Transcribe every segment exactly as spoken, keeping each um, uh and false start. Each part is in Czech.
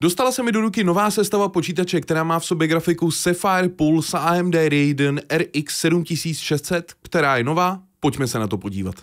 Dostala se mi do ruky nová sestava počítače, která má v sobě grafiku Sapphire Pulse A M D Radeon R X sedm tisíc šest set, která je nová. Pojďme se na to podívat.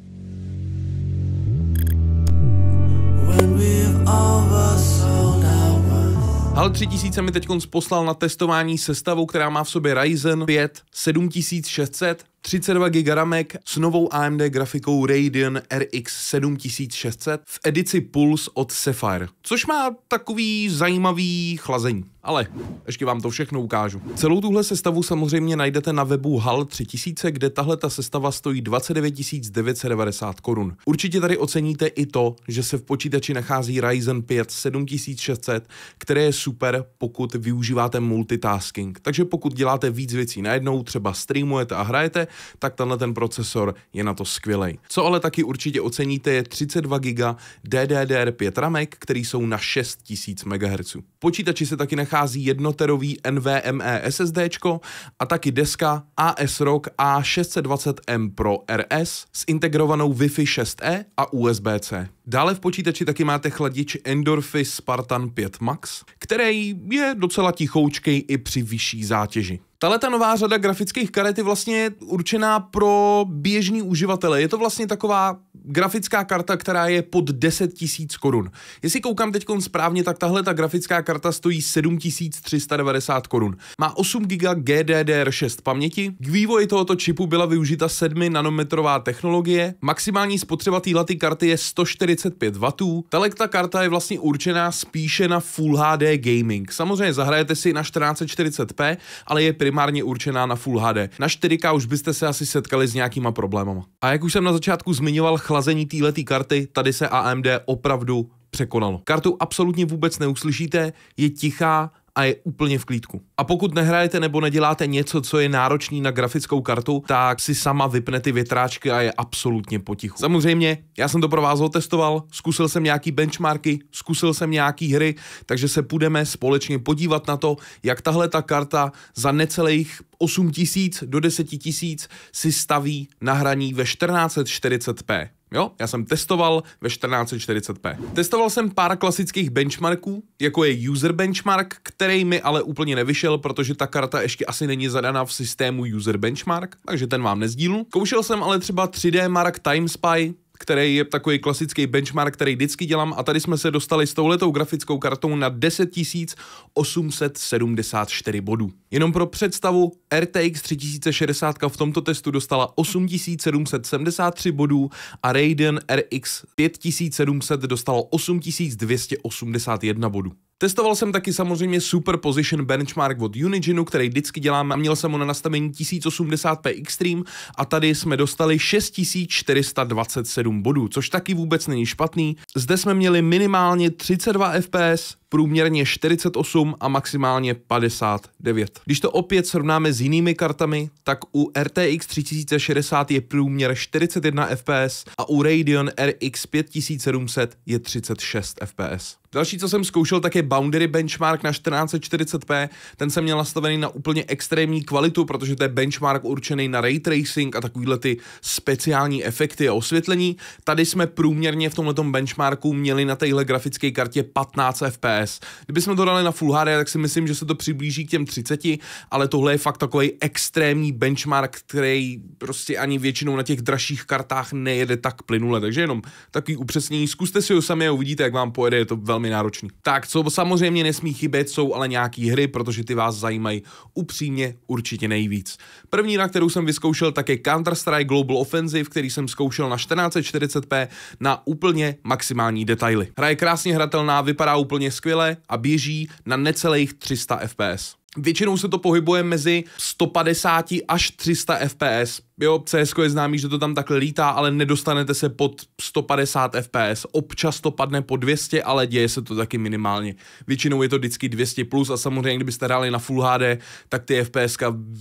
HAL tři tisíce mi teď poslal na testování sestavu, která má v sobě Ryzen pět sedm tisíc šest set, třicet dva gigabajtů ramek s novou A M D grafikou Radeon R X sedm tisíc šest set v edici Pulse od Sapphire, což má takový zajímavý chlazení. Ale ještě vám to všechno ukážu. Celou tuhle sestavu samozřejmě najdete na webu HAL tři tisíce, kde tahle ta sestava stojí dvacet devět tisíc devět set devadesát korun. Určitě tady oceníte i to, že se v počítači nachází Ryzen pět sedm tisíc šest set, které je super, pokud využíváte multitasking. Takže pokud děláte víc věcí najednou, třeba streamujete a hrajete, tak tenhle ten procesor je na to skvělej. Co ale taky určitě oceníte, je třicet dva gigabajtů D D D R pět ramek, který jsou na šest tisíc megahertzů. V počítači se taky nachází jednoterový NVMe SSDčko a taky deska A S R O G A šest set dvacet M Pro R S s integrovanou Wi-Fi šest E a U S B C. Dále v počítači taky máte chladič Endorphy Spartan pět Max, který je docela tichoučkej i při vyšší zátěži. Tahle ta nová řada grafických karet je vlastně určená pro běžný uživatele. Je to vlastně taková grafická karta, která je pod deset tisíc korun. Jestli koukám teď správně, tak tahle ta grafická karta stojí sedm tisíc tři sta devadesát korun. Má osm gigabajtů G D D R šest paměti. K vývoji tohoto čipu byla využita sedm nanometrová technologie. Maximální spotřeba této karty je sto čtyřicet pět wattů. Tahle ta karta je vlastně určená spíše na Full H D gaming. Samozřejmě zahrajete si na čtrnáct set čtyřicet p, ale je primárně určená na Full H D. Na čtyři K už byste se asi setkali s nějakýma problémama. A jak už jsem na začátku zmiňoval chlazení této karty, tady se A M D opravdu překonalo. Kartu absolutně vůbec neuslyšíte, je tichá a je úplně v klídku. A pokud nehrajete nebo neděláte něco, co je náročný na grafickou kartu, tak si sama vypne ty větráčky a je absolutně potichu. Samozřejmě, já jsem to pro vás otestoval, zkusil jsem nějaký benchmarky, zkusil jsem nějaký hry, takže se půjdeme společně podívat na to, jak tahle ta karta za necelých osm tisíc do deset tisíc si staví na hraní ve čtrnáct set čtyřicet p. Jo, já jsem testoval ve čtrnáct set čtyřicet p. Testoval jsem pár klasických benchmarků, jako je user benchmark, který mi ale úplně nevyšel, protože ta karta ještě asi není zadaná v systému user benchmark, takže ten vám nezdílu. Zkoušel jsem ale třeba tři D Mark Time Spy, který je takový klasický benchmark, který vždycky dělám, a tady jsme se dostali s touhletou grafickou kartou na deset tisíc osm set sedmdesát čtyři bodů. Jenom pro představu, R T X tři tisíce šedesát v tomto testu dostala osm tisíc sedm set sedmdesát tři bodů a Radeon R X pět tisíc sedm set dostalo osm tisíc dvě stě osmdesát jedna bodů. Testoval jsem taky samozřejmě Superposition Benchmark od Unigenu, který vždycky dělám, a měl jsem ho na nastavení tisíc osmdesát p Extreme a tady jsme dostali šest tisíc čtyři sta dvacet sedm bodů, což taky vůbec není špatný. Zde jsme měli minimálně třicet dva F P S, průměrně čtyřicet osm a maximálně padesát devět. Když to opět srovnáme s jinými kartami, tak u R T X tři tisíce šedesát je průměr čtyřicet jedna F P S a u Radeon R X pět tisíc sedm set je třicet šest F P S. Další, co jsem zkoušel, tak je Boundary Benchmark na čtrnáct set čtyřicet p. Ten jsem měl nastavený na úplně extrémní kvalitu, protože to je benchmark určený na ray tracing a takovýhle ty speciální efekty a osvětlení. Tady jsme průměrně v tomhletom benchmarku měli na téhle grafické kartě patnáct F P S. Kdybychom to dali na Full H D, tak si myslím, že se to přiblíží k těm třiceti, ale tohle je fakt takový extrémní benchmark, který prostě ani většinou na těch dražších kartách nejede tak plynule. Takže jenom takový upřesnění. Zkuste si ho sami a uvidíte, jak vám pojede, je to velmi náročný. Tak, co samozřejmě nesmí chybět, jsou ale nějaký hry, protože ty vás zajímají upřímně určitě nejvíc. První, na kterou jsem vyzkoušel, tak je Counter-Strike Global Offensive, který jsem zkoušel na čtrnáct set čtyřicet p na úplně maximální detaily. Hra je krásně hratelná, vypadá úplně skvěle a běží na necelých tři sta F P S. Většinou se to pohybuje mezi sto padesát až tři sta F P S. Jo, C S je známý, že to tam takhle lítá, ale nedostanete se pod sto padesát F P S. Občas to padne po dvě stě, ale děje se to taky minimálně. Většinou je to vždycky dvě stě plus a samozřejmě, kdybyste hráli na Full H D, tak ty F P S ka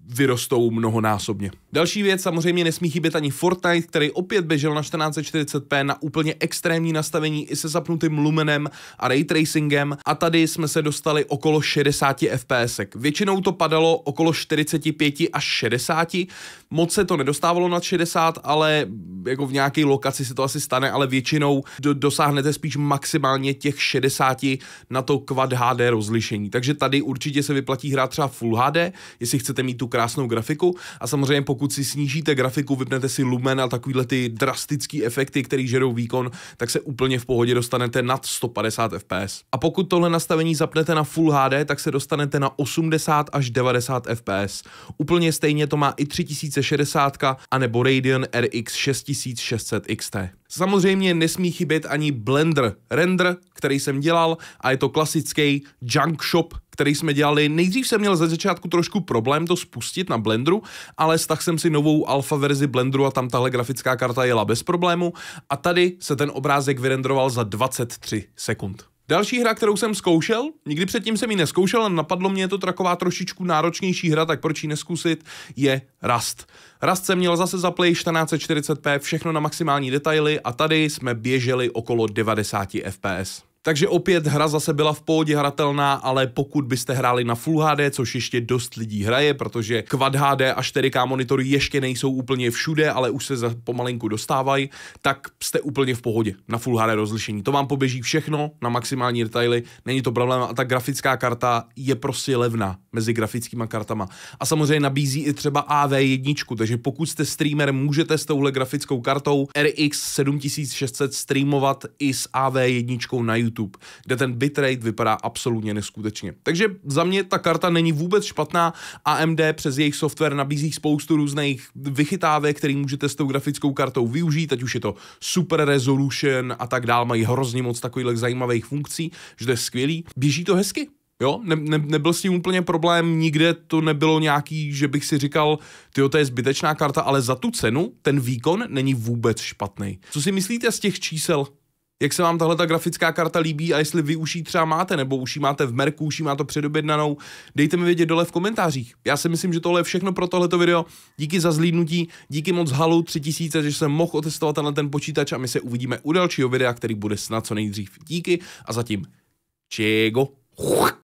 vyrostou mnohonásobně. Další věc, samozřejmě nesmí chybět ani Fortnite, který opět běžel na čtrnáct čtyřicet p na úplně extrémní nastavení i se zapnutým lumenem a ray tracingem a tady jsme se dostali okolo šedesát F P S. Většinou to padalo okolo čtyřicet pět až šedesát, moc se to nedostávalo nad šedesát, ale jako v nějaké lokaci se to asi stane, ale většinou do, dosáhnete spíš maximálně těch šedesát na to Quad H D rozlišení. Takže tady určitě se vyplatí hrát třeba Full H D, jestli chcete mít tu krásnou grafiku a samozřejmě pokud si snížíte grafiku, vypnete si lumen a takovýhle ty drastický efekty, který žerou výkon, tak se úplně v pohodě dostanete nad sto padesát F P S. A pokud tohle nastavení zapnete na Full H D, tak se dostanete na osmdesát až devadesát F P S. Úplně stejně to má i tři tisíce šedesát a nebo Radeon R X šest tisíc šest set X T. Samozřejmě nesmí chybět ani Blender render, který jsem dělal a je to klasický junk shop, který jsme dělali. Nejdřív jsem měl ze začátku trošku problém to spustit na Blenderu, ale stáhl jsem si novou alfa verzi Blenderu a tam tahle grafická karta jela bez problému a tady se ten obrázek vyrenderoval za dvacet tři sekund. Další hra, kterou jsem zkoušel, nikdy předtím jsem ji neskoušel, ale napadlo mě, je to taková trošičku náročnější hra, tak proč ji neskusit, je Rust. Rust jsem měl zase za Play čtrnáct čtyřicet p, všechno na maximální detaily a tady jsme běželi okolo devadesát F P S. Takže opět hra zase byla v pohodě hratelná, ale pokud byste hráli na Full H D, což ještě dost lidí hraje, protože Quad H D a čtyři K monitory ještě nejsou úplně všude, ale už se za pomalinku dostávají, tak jste úplně v pohodě na Full H D rozlišení. To vám poběží všechno na maximální detaily, není to problém a ta grafická karta je prostě levná mezi grafickýma kartama. A samozřejmě nabízí i třeba A V jedna, takže pokud jste streamer, můžete s touhle grafickou kartou R X sedm tisíc šest set streamovat i s A V jedna na YouTube, kde ten bitrate vypadá absolutně neskutečně. Takže za mě ta karta není vůbec špatná, A M D přes jejich software nabízí spoustu různých vychytávek, který můžete s tou grafickou kartou využít, ať už je to super resolution a tak dál, mají hrozně moc takových zajímavých funkcí, že to je skvělý. Běží to hezky. Jo, ne, ne, nebyl s tím úplně problém, nikde to nebylo nějaký, že bych si říkal, tyjo, to je zbytečná karta, ale za tu cenu ten výkon není vůbec špatný. Co si myslíte z těch čísel? Jak se vám tahle ta grafická karta líbí a jestli vy už ji třeba máte, nebo už ji máte v merku, už ji máte předobjednanou, dejte mi vědět dole v komentářích. Já si myslím, že tohle je všechno pro tohleto video. Díky za zhlídnutí, díky moc Halu tři tisíce, že jsem mohl otestovat tenhle ten počítač a my se uvidíme u dalšího videa, který bude snad co nejdřív. Díky a zatím čego.